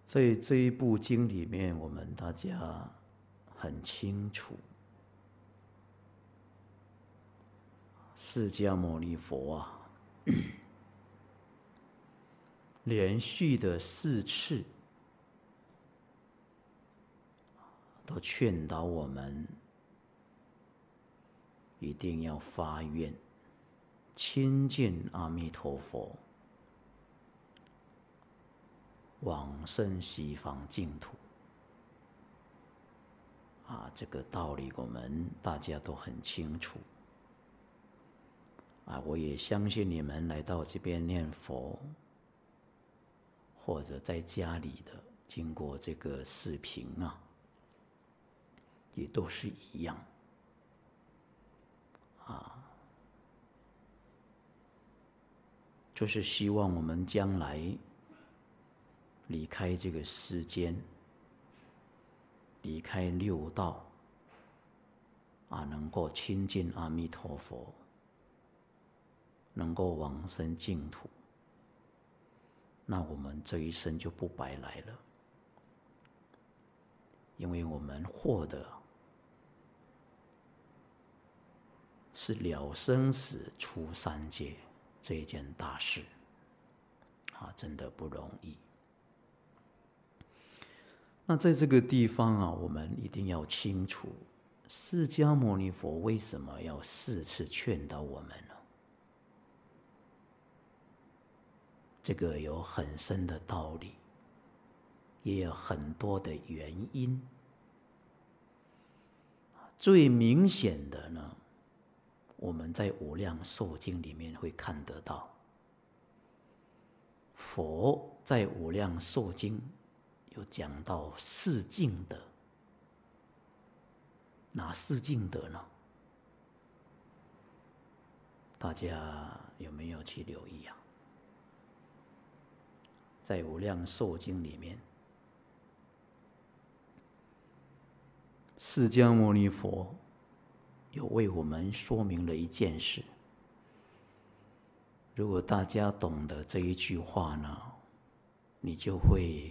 在这一部经里面，我们大家很清楚，释迦牟尼佛啊，连续的4次都劝导我们一定要发愿亲近阿弥陀佛，往生西方净土。这个道理我们大家都很清楚。我也相信你们来到这边念佛，或者在家里的，经过这个视频也都是一样。就是希望我们将来离开这个世间，离开六道，能够亲近阿弥陀佛，能够往生净土，那我们这一生就不白来了。因为我们获得是了生死出三界这一件大事，真的不容易。那在这个地方我们一定要清楚，释迦牟尼佛为什么要4次劝导我们呢？这个有很深的道理，也有很多的原因。最明显的呢，我们在《无量寿经》里面会看得到，佛在《无量寿经》有讲到4净德。哪4净德呢？大家有没有去留意在《无量寿经》里面，释迦牟尼佛有为我们说明了一件事。如果大家懂得这一句话呢，你就会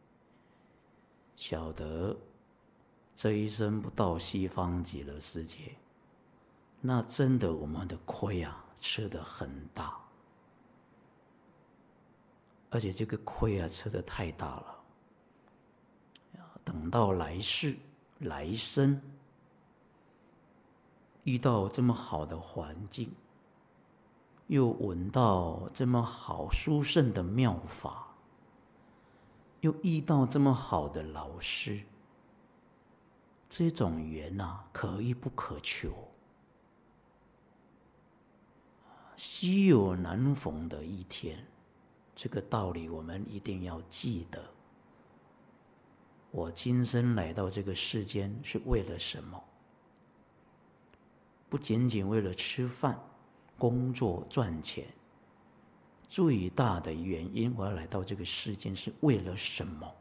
晓得这一生不到西方极乐世界，那真的我们的亏吃得很大。而且这个亏吃得太大了，等到来世来生遇到这么好的环境，又闻到这么好殊胜的妙法，又遇到这么好的老师，这种缘可遇不可求，稀有难逢的一天。这个道理我们一定要记得。我今生来到这个世间是为了什么？不仅仅为了吃饭、工作、赚钱，最大的原因我要来到这个世间是为了什么？